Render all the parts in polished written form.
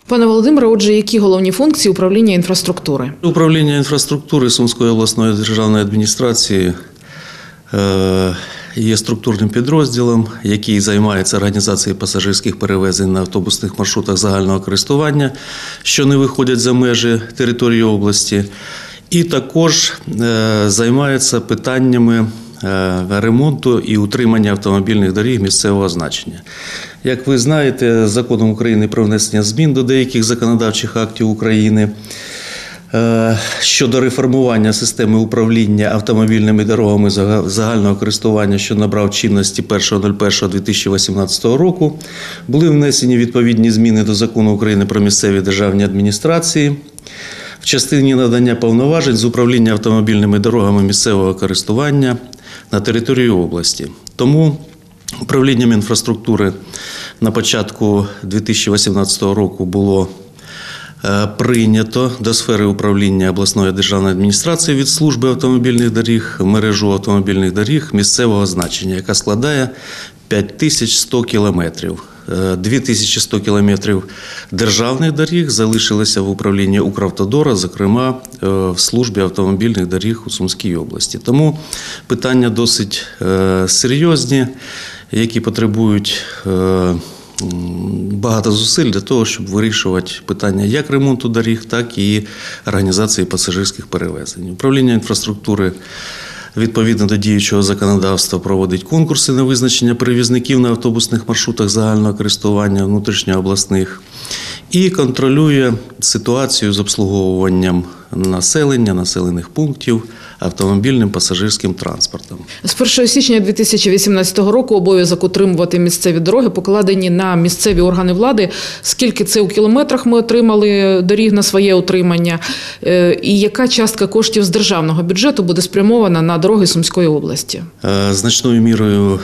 Пане Володимире, отже, які головні функції управління інфраструктури? Управління інфраструктури Сумської обласної державної адміністрації є структурним підрозділом, який займається організацією пасажирських перевезень на автобусних маршрутах загального користування, що не виходять за межі території області, і також займається питаннями ремонту і утримання автомобільних доріг місцевого значення. Як ви знаєте, Законом України про внесення змін до деяких законодавчих актів України щодо реформування системи управління автомобільними дорогами загального користування, що набрав чинності 1.01.2018 року, були внесені відповідні зміни до Закону України про місцеві державні адміністрації в частині надання повноважень з управління автомобільними дорогами місцевого користування на території області. Тому управлінням інфраструктури на початку 2018 року було прийнято до сфери управління обласної державної адміністрації від служби автомобільних доріг мережу автомобільних доріг місцевого значення, яка складає 5100 кілометрів. 2100 кілометрів державних доріг залишилися в управлінні Укравтодора, зокрема в службі автомобільних доріг у Сумській області. Тому питання досить серйозні, які потребують багато зусиль для того, щоб вирішувати питання як ремонту доріг, так і організації пасажирських перевезень. Управління інфраструктури відповідно до діючого законодавства проводить конкурси на визначення перевізників на автобусних маршрутах загального користування внутрішньообласних і контролює ситуацію з обслуговуванням населення, населених пунктів автомобільним пасажирським транспортом. З 1 січня 2018 року обов'язок утримувати місцеві дороги покладені на місцеві органи влади. Скільки це у кілометрах ми отримали доріг на своє утримання? І яка частка коштів з державного бюджету буде спрямована на дороги Сумської області? Значною мірою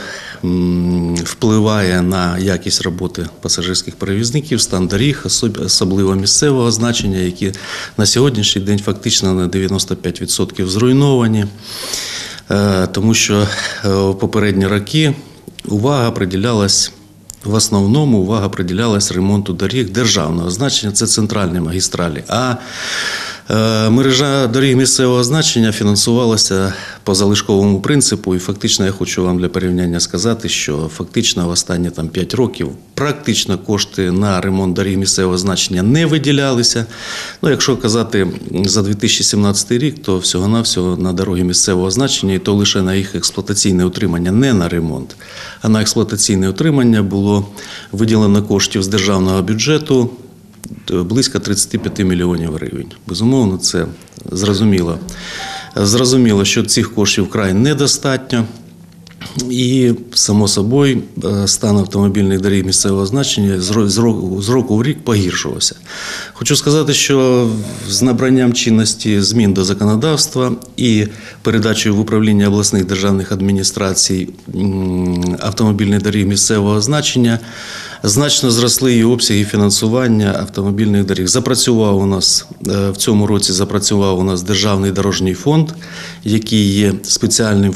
впливає на якість роботи пасажирських перевізників стан доріг, особливо місцевого значення, які на сьогоднішній день фактично на 95% зруйновані, тому що у попередні роки увага приділялась, в основному увага приділялась ремонту доріг державного значення, це центральні магістралі, а мережа доріг місцевого значення фінансувалася по залишковому принципу, і фактично я хочу вам для порівняння сказати, що фактично в останні 5 років практично кошти на ремонт доріг місцевого значення не виділялися. Якщо казати за 2017 рік, то всього-навсього на дороги місцевого значення, і то лише на їх експлуатаційне утримання, не на ремонт, а на експлуатаційне утримання було виділено коштів з державного бюджету близько 35 мільйонів гривень. Безумовно, це зрозуміло. Зрозуміло, що цих коштів вкрай недостатньо. І, само собою, стан автомобільних доріг місцевого значення з року в рік погіршувався. Хочу сказати, що з набранням чинності змін до законодавства і передачею в управління обласних державних адміністрацій автомобільних доріг місцевого значення значно зросли і обсяги фінансування автомобільних доріг. В цьому році запрацював у нас Державний дорожній фонд, який є спеціальним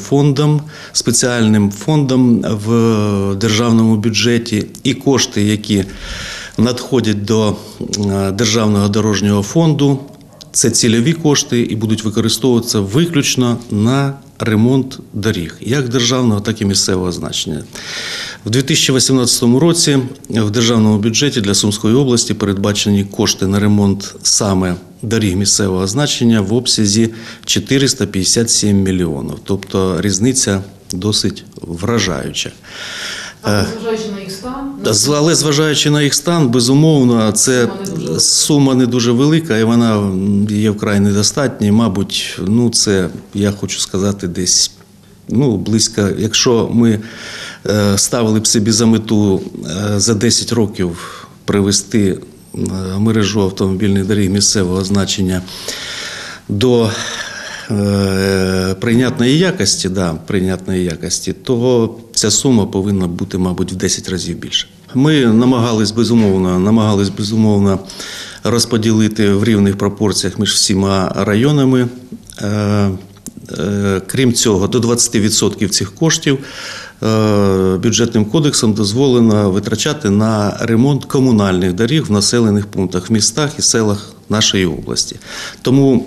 фондом в державному бюджеті, і кошти, які надходять до Державного дорожнього фонду, це цільові кошти і будуть використовуватися виключно на ремонт доріг, як державного, так і місцевого значення. В 2018 році в державному бюджеті для Сумської області передбачені кошти на ремонт саме доріг місцевого значення в обсязі 457 мільйонів. Тобто різниця досить вражаюча. Зважаючи на їх стан? Але зважаючи на їх стан, безумовно, це сума не дуже велика і вона є вкрай недостатня. Мабуть, це, я хочу сказати, десь близько, якщо ми ставили б собі за мету за 10 років привести мережу автомобільних доріг місцевого значення до прийнятної якості, то ця сума повинна бути, мабуть, в 10 разів більше. Ми намагались безумовно розподілити в рівних пропорціях між всіма районами. Крім цього, до 20% цих коштів бюджетним кодексом дозволено витрачати на ремонт комунальних доріг в населених пунктах, в містах і селах нашої області. Тому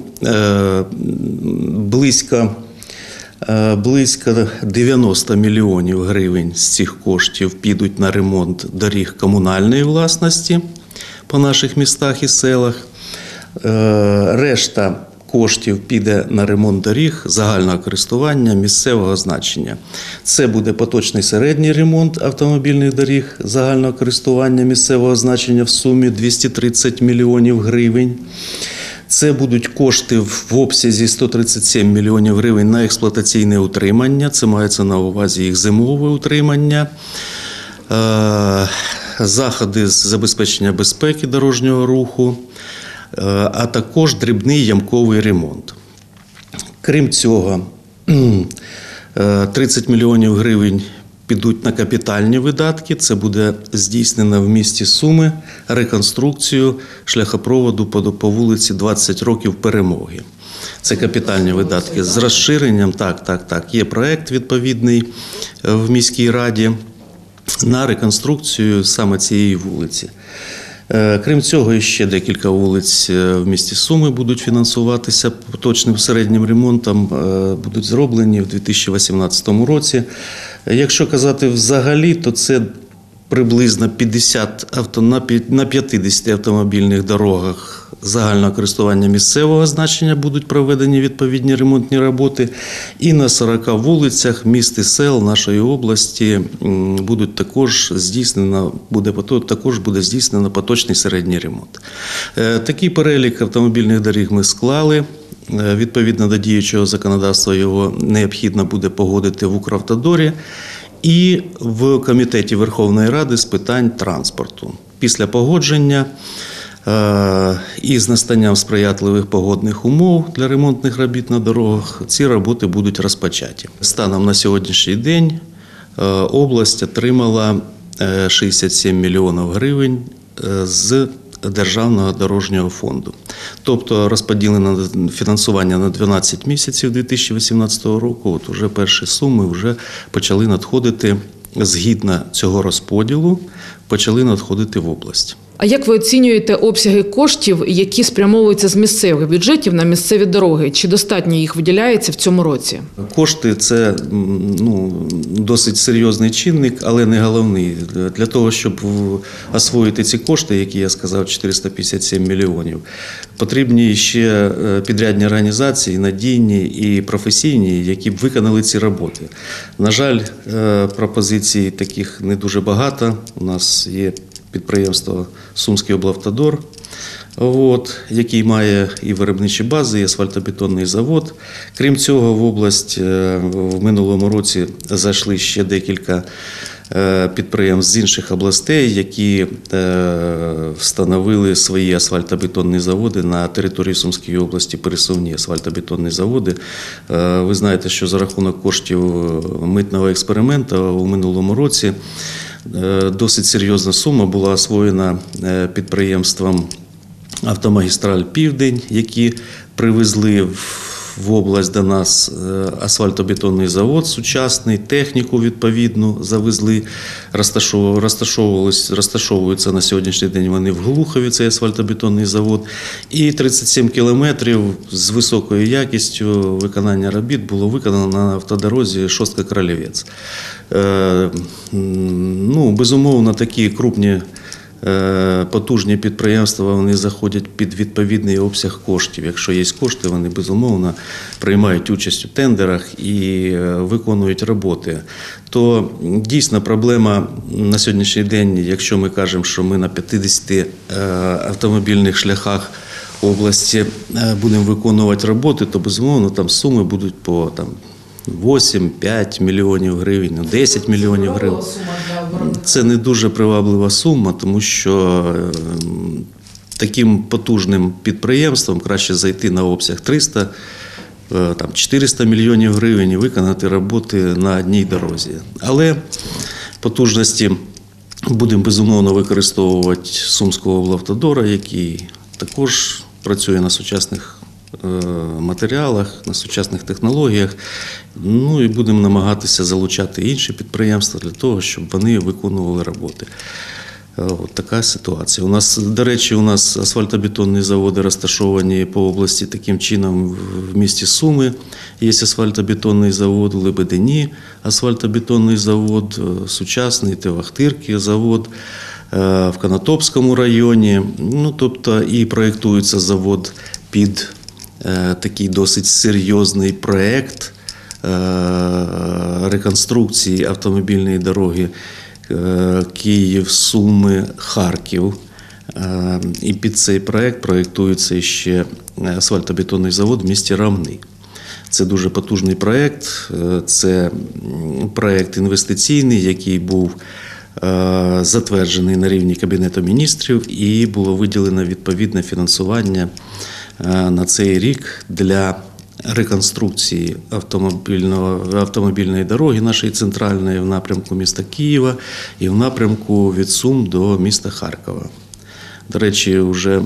близько 90 мільйонів гривень з цих коштів підуть на ремонт доріг комунальної власності по наших містах і селах. Решта коштів піде на ремонт доріг загального користування місцевого значення. Це буде поточний середній ремонт автомобільних доріг загального користування місцевого значення в сумі 230 мільйонів гривень. Це будуть кошти в обсязі 137 мільйонів гривень на експлуатаційне утримання. Це мається на увазі їх зимове утримання, заходи з забезпечення безпеки дорожнього руху, а також дрібний ямковий ремонт. Крім цього, 30 мільйонів гривень підуть на капітальні видатки. Це буде здійснено в місті Суми реконструкцію шляхопроводу по вулиці 20 років Перемоги. Це капітальні видатки з розширенням. Так. Є проект відповідний в міській раді на реконструкцію саме цієї вулиці. Крім цього, ще декілька вулиць в місті Суми будуть фінансуватися поточним середнім ремонтом, будуть зроблені в 2018 році. Якщо казати взагалі, то це приблизно на 50 автомобільних дорогах загального користування місцевого значення будуть проведені відповідні ремонтні роботи. І на 40 вулицях міст і сел нашої області також буде здійснено поточний середній ремонт. Такий перелік автомобільних доріг ми склали. Відповідно до діючого законодавства його необхідно буде погодити в Укравтодорі і в Комітеті Верховної Ради з питань транспорту. Після погодження і з настанням сприятливих погодних умов для ремонтних робіт на дорогах ці роботи будуть розпочаті. Станом на сьогоднішній день область отримала 67 мільйонів гривень з Державного дорожнього фонду. Тобто розподілено фінансування на 12 місяців 2018 року, от уже перші суми вже почали надходити згідно цього розподілу, почали надходити в область. А як ви оцінюєте обсяги коштів, які спрямовуються з місцевих бюджетів на місцеві дороги? Чи достатньо їх виділяється в цьому році? Кошти – це досить серйозний чинник, але не головний. Для того, щоб освоїти ці кошти, які я сказав, 457 мільйонів, потрібні ще підрядні організації, надійні і професійні, які б виконали ці роботи. На жаль, пропозицій таких не дуже багато. У нас є підприємство «Сумський облавтодор», який має і виробничі бази, і асфальтобетонний завод. Крім цього, в область в минулому році зайшли ще декілька підприємств з інших областей, які встановили свої асфальтобетонні заводи на території Сумської області, пересувні асфальтобетонні заводи. Ви знаєте, що за рахунок коштів митного експерименту у минулому році досить серйозна сума була освоєна підприємством «Автомагістраль Південь», які привезли в область до нас асфальтобетонний завод сучасний, техніку відповідну завезли, розташовуються на сьогоднішній день вони в Глухові, цей асфальтобетонний завод. І 37 кілометрів з високою якістю виконання робіт було виконано на автодорозі Шостка-Кролевець. Безумовно, такі крупні потужні підприємства, вони заходять під відповідний обсяг коштів. Якщо є кошти, вони, безумовно, приймають участь у тендерах і виконують роботи. То дійсно проблема на сьогоднішній день, якщо ми кажемо, що ми на 50 автомобільних шляхах області будемо виконувати роботи, то, безумовно, там суми будуть по 8-5 мільйонів гривень, 10 мільйонів гривень. Це не дуже приваблива сума, тому що таким потужним підприємством краще зайти на обсяг 400 мільйонів гривень і виконати роботи на одній дорозі. Але потужності будемо, безумовно, використовувати Сумського облавтодора, який також працює на сучасних матеріалах, на сучасних технологіях. Ну і будемо намагатися залучати інші підприємства для того, щоб вони виконували роботи. От така ситуація. До речі, у нас асфальтобетонні заводи розташовані по області таким чином. В місті Суми є асфальтобетонний завод, в Лебедині асфальтобетонний завод, сучасний Тевахтирки завод, в Конотопському районі. Ну, тобто і проєктується завод під такий досить серйозний проєкт реконструкції автомобільної дороги Київ, Суми, Харків. І під цей проєкт проєктується ще асфальтобетонний завод в місті Равни. Це дуже потужний проєкт, це проєкт інвестиційний, який був затверджений на рівні Кабінету міністрів і було виділено відповідне фінансування на цей рік для реконструкції автомобільної дороги нашої центральної в напрямку міста Києва і в напрямку від Сум до міста Харкова. До речі, вже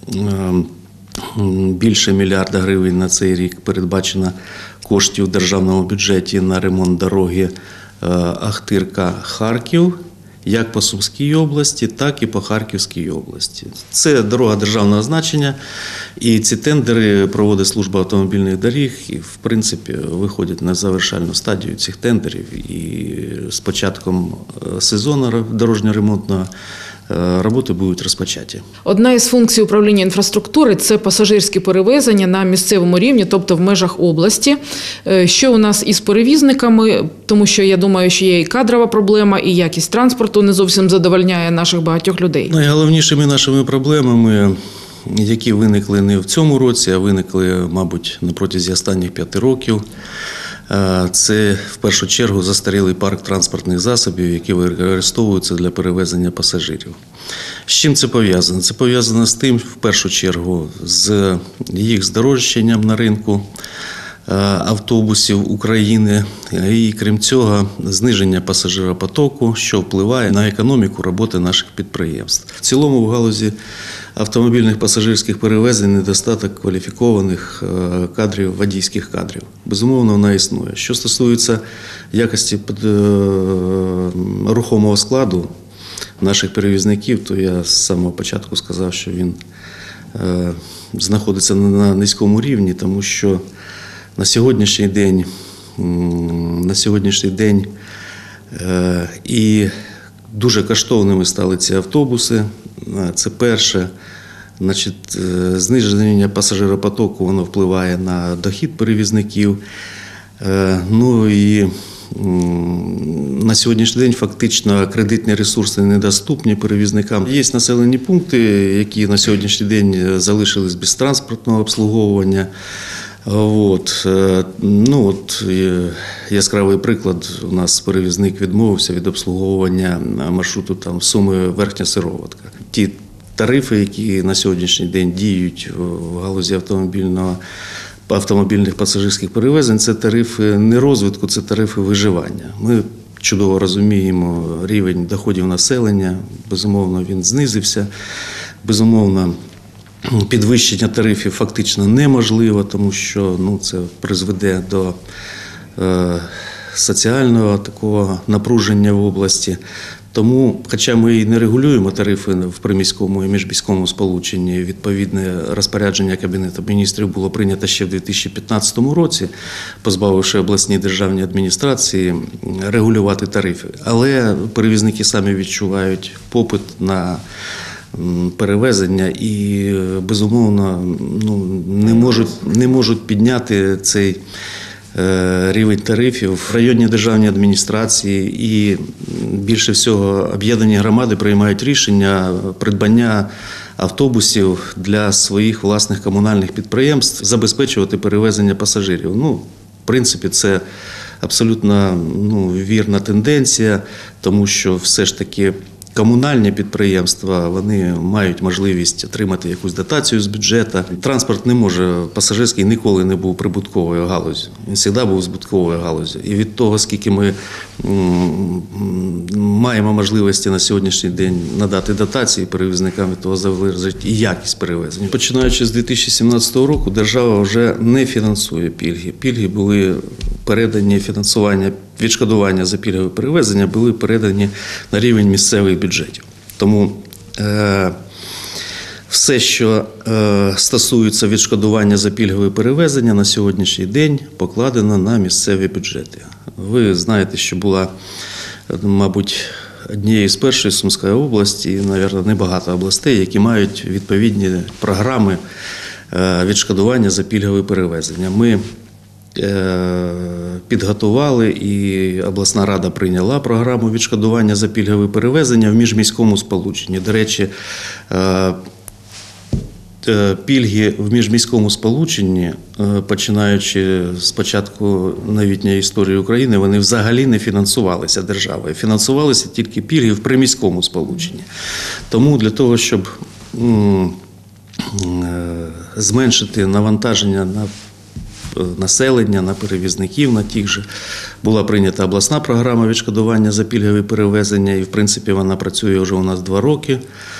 більше мільярда гривень на цей рік передбачено коштів в державному бюджеті на ремонт дороги Ахтирка-Харків, як по Сумській області, так і по Харківській області. Це дорога державного значення, і ці тендери проводить служба автомобільних доріг, і, в принципі, виходять на завершальну стадію цих тендерів. І з початком сезону дорожньо-ремонтного роботи будуть розпочаті. Одна із функцій управління інфраструктури – це пасажирські перевезення на місцевому рівні, тобто в межах області. Що у нас із перевізниками? Тому що, я думаю, що є і кадрова проблема, і якість транспорту не зовсім задовольняє наших багатьох людей. Найголовнішими нашими проблемами, які виникли не в цьому році, а виникли, мабуть, на протязі останніх 5 років, це, в першу чергу, застарілий парк транспортних засобів, які використовуються для перевезення пасажирів. З чим це пов'язано? Це пов'язано з тим, в першу чергу, з їх здорожчанням на ринку автобусів України і, крім цього, зниження пасажиропотоку, що впливає на економіку роботи наших підприємств. В цілому в галузі автомобільних пасажирських перевезень недостаток кваліфікованих кадрів, водійських кадрів. Безумовно, вона існує. Що стосується якості рухомого складу наших перевізників, то я з самого початку сказав, що він знаходиться на низькому рівні, тому що на сьогоднішній день і дуже коштовними стали ці автобуси. Це перше. Значить, зниження пасажиропотоку, воно впливає на дохід перевізників. Ну і на сьогоднішній день фактично кредитні ресурси недоступні перевізникам. Є населені пункти, які на сьогоднішній день залишились без транспортного обслуговування. Яскравий приклад, у нас перевізник відмовився від обслуговування маршруту там Суми-Верхня Сироватка. Ті тарифи, які на сьогоднішній день діють в галузі автомобільних пасажирських перевезень, це тарифи не розвитку, це тарифи виживання. Ми чудово розуміємо рівень доходів населення, безумовно, він знизився, безумовно, підвищення тарифів фактично неможливо, тому що це призведе до соціального такого напруження в області. Тому, хоча ми і не регулюємо тарифи в приміському і міжміському сполученні, відповідне розпорядження Кабінету міністрів було прийнято ще в 2015 році, позбавивши обласні державні адміністрації регулювати тарифи. Але перевізники самі відчувають попит на перевезення і, безумовно, не можуть підняти цей рівень тарифів. В районній державній адміністрації і, більше всього, об'єднані громади приймають рішення придбання автобусів для своїх власних комунальних підприємств, забезпечувати перевезення пасажирів. В принципі, це абсолютно вірна тенденція, тому що все ж таки Комунальні підприємства, вони мають можливість отримати якусь дотацію з бюджету. Транспорт не може, пасажирський ніколи не був прибутковою галузю. Він завжди був збутковою галузю. І від того, скільки ми маємо можливості на сьогоднішній день надати дотації перевізникам, від того залежить і якість перевезення. Починаючи з 2017 року, держава вже не фінансує пільги. Пільги були передані, фінансування, відшкодування за пільгове перевезення були передані на рівень місцевих бюджетів. Тому все, що стосується відшкодування за пільгове перевезення, на сьогоднішній день покладено на місцеві бюджети. Ви знаєте, що була, мабуть, однією з перших Сумської області, і, мабуть, небагато областей, які мають відповідні програми відшкодування за пільгове перевезення. Ми підготували, і обласна рада прийняла програму відшкодування за пільгове перевезення в міжміському сполученні. До речі, пільги в міжміському сполученні, починаючи з початку новітньої історії України, вони взагалі не фінансувалися державою. Фінансувалися тільки пільги в приміському сполученні. Тому для того, щоб зменшити навантаження на населення, на перевізників, на тих же, була прийнята обласна програма відшкодування за пільгові перевезення, і, в принципі, вона працює вже у нас 2 роки.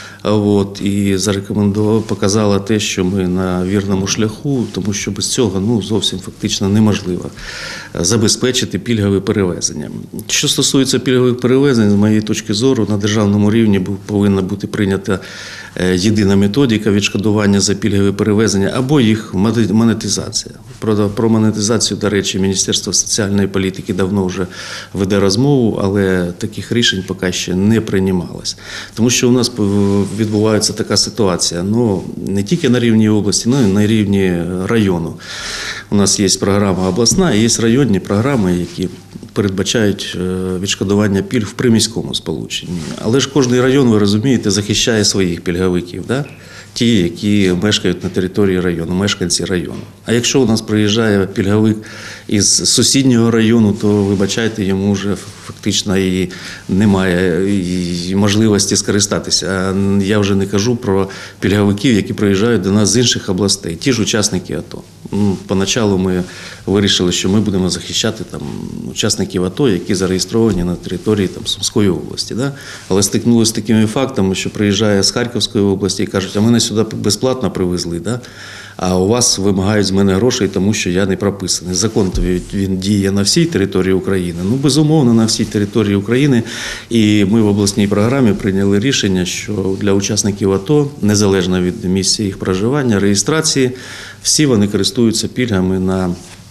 І показала те, що ми на вірному шляху, тому що без цього зовсім фактично неможливо забезпечити пільгове перевезення. Що стосується пільгових перевезень, з моєї точки зору, на державному рівні повинна бути прийнята єдина методика відшкодування за пільгове перевезення або їх монетизація. Про монетизацію, до речі, Міністерство соціальної політики давно вже веде розмову, але таких рішень поки ще не приймалось. Тому що у нас відбувається така ситуація, не тільки на рівні області, але й на рівні району. У нас є програма обласна і є районні програми, які передбачають відшкодування пільг в приміському сполученні. Але ж кожен район, ви розумієте, захищає своїх пільговиків, ті, які мешкають на території району, мешканці району. А якщо у нас приїжджає пільговик із сусіднього району, то, вибачайте, йому вже фактично і немає і можливості скористатися. А я вже не кажу про пільговиків, які приїжджають до нас з інших областей, ті ж учасники АТО. Поначалу ми вирішили, що ми будемо захищати учасників АТО, які зареєстровані на території Сумської області. Але стикнулися з такими фактами, що приїжджає з Харківської області і кажуть, а мене сюди безплатно привезли, а у вас вимагають з мене грошей, тому що я не прописаний. Закон він діє на всій території України. Безумовно, на всій території України. І ми в обласній програмі прийняли рішення, що для учасників АТО, незалежно від місця їх проживання, реєстрації, всі вони користуються пільгами на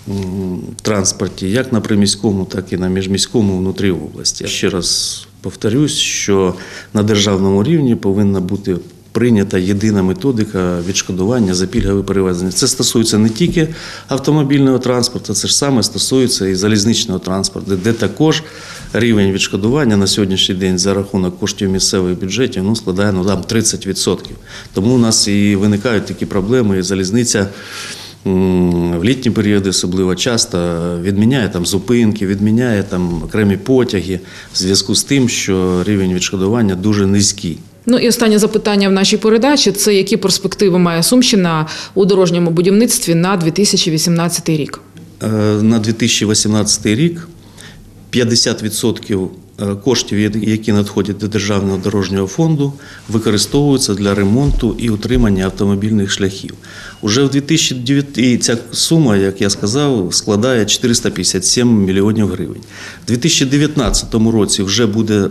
транспорті, як на приміському, так і на міжміському внутрі області. Ще раз повторюсь, що на державному рівні повинна бути прийнята єдина методика відшкодування за пільгове перевезення. Це стосується не тільки автомобільного транспорту, це ж саме стосується і залізничного транспорту, де також рівень відшкодування на сьогоднішній день за рахунок коштів місцевих бюджетів складає 30%. Тому у нас і виникають такі проблеми, і залізниця в літні періоди особливо часто відміняє зупинки, відміняє окремі потяги в зв'язку з тим, що рівень відшкодування дуже низький. І останнє запитання в нашій передачі – це які перспективи має Сумщина у дорожньому будівництві на 2018 рік? На 2018 рік 50% коштів, які надходять до Державного дорожнього фонду, використовуються для ремонту і утримання автомобільних шляхів. Уже в 2009 і ця сума, як я сказав, складає 457 мільйонів гривень. У 2019 році вже буде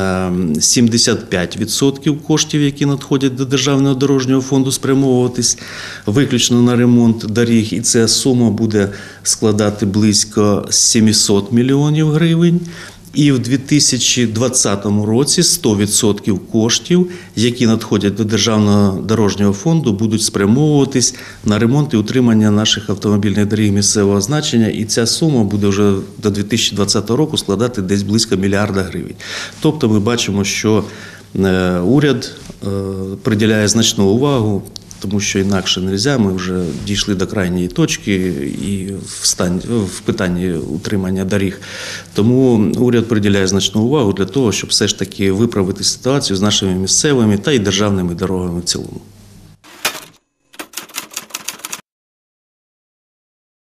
75% коштів, які надходять до Державного дорожнього фонду, спрямовуватись виключно на ремонт доріг. І ця сума буде складати близько 700 мільйонів гривень. І в 2020 році 100% коштів, які надходять до Державного дорожнього фонду, будуть спрямовуватись на ремонт і утримання наших автомобільних доріг місцевого значення. І ця сума буде вже до 2020 року складати десь близько 1 мільярда гривень. Тобто ми бачимо, що уряд приділяє значну увагу тому що інакше не можна. Ми вже дійшли до крайньої точки і в питанні утримання доріг. Тому уряд приділяє значну увагу для того, щоб все ж таки виправити ситуацію з нашими місцевими та й державними дорогами в цілому.